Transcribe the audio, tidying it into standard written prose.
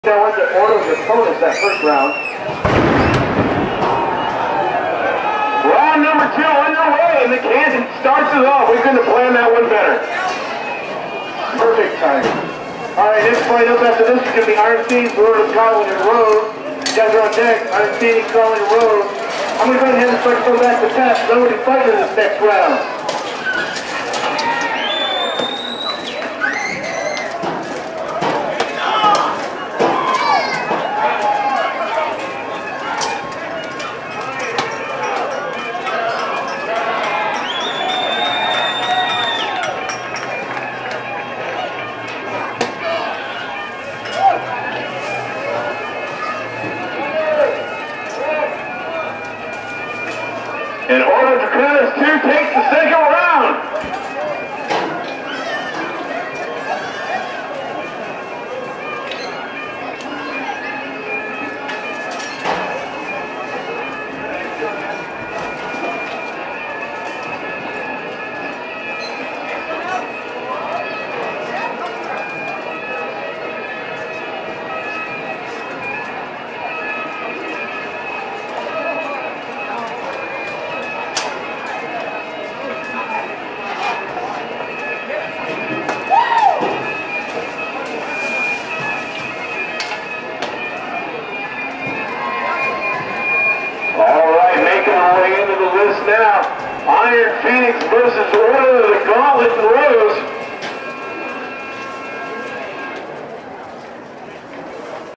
That went to Orioles opponents that first round. Round number 2 underway, and the Kansas starts it off. We couldn't have planned that one better. Perfect timing. All right, next fight up after this is going to be Iron Phoenix, Florida, Scotland, and Rose. You guys are on deck. Iron Phoenix, Scotland, and Rose. I'm going to go ahead and start going back to Pat. I'm going to be fighting in this next round. And Orlando Draconis 2 takes the second round. Now, Iron Phoenix versus Orlando, the Gauntlet and Rose.